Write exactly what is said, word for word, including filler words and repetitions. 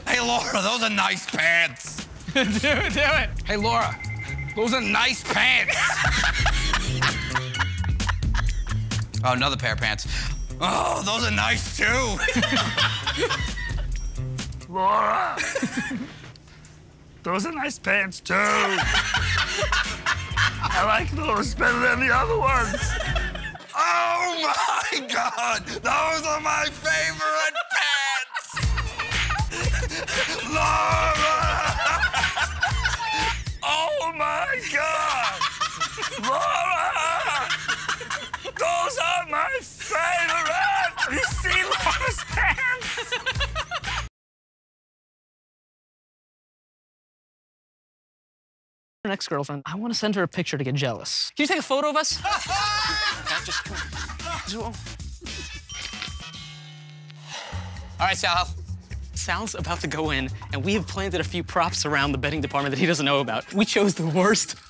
Hey, Laura, those are nice pants. do it, do it. Hey, Laura, those are nice pants. Oh, another pair of pants. Oh, those are nice, too. Laura, those are nice pants, too. I like those better than the other ones. Oh, my God. Those are my favorite pants. Laura! Oh, my God. Laura! Those are my favorite. Have you seen Laura's pants? Her ex-girlfriend, I want to send her a picture to get jealous. Can you take a photo of us? Just come on. All right, Sal. Sal's about to go in, and we have planted a few props around the betting department that he doesn't know about. We chose the worst